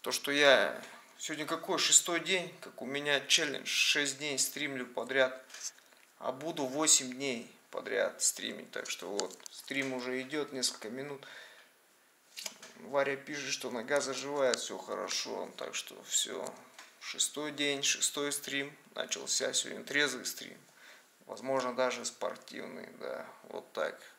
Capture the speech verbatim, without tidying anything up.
То, что я... Сегодня какой? Шестой день, как у меня челлендж. Шесть дней стримлю подряд. А буду восемь дней подряд стримить. Так что вот, стрим уже идет несколько минут. Варя пишет, что нога заживает, все хорошо. Так что все. Шестой день, шестой стрим начался. Сегодня трезвый стрим. Возможно, даже спортивный, да. Вот так.